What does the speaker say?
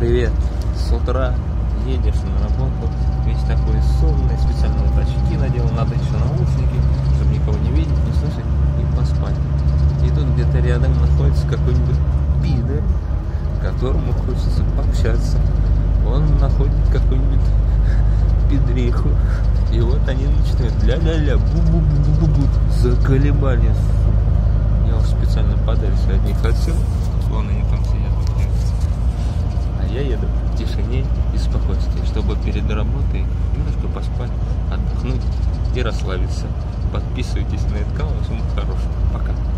привет! С утра едешь на работу, весь такой сонный, специально вот очки надел, надо еще наушники, чтобы никого не видеть, не слышать и поспать. И тут где-то рядом находится какой-нибудь пидор, которому хочется пообщаться. Он находит какую-нибудь пидриху, и вот они начинают ля-ля-ля, бу-бу-бу-бу-бу, заколебали. Я уж специально подальше от них отсел, вон они там сидят. А я еду в тишине и спокойствии, чтобы перед работой немножко поспать, отдохнуть и расслабиться. Подписывайтесь на этот канал, всем хорошего. Пока.